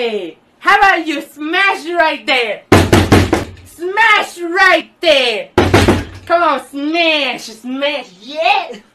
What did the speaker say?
Hey, how about you smash right there? Smash right there! Come on, smash, smash, yeah!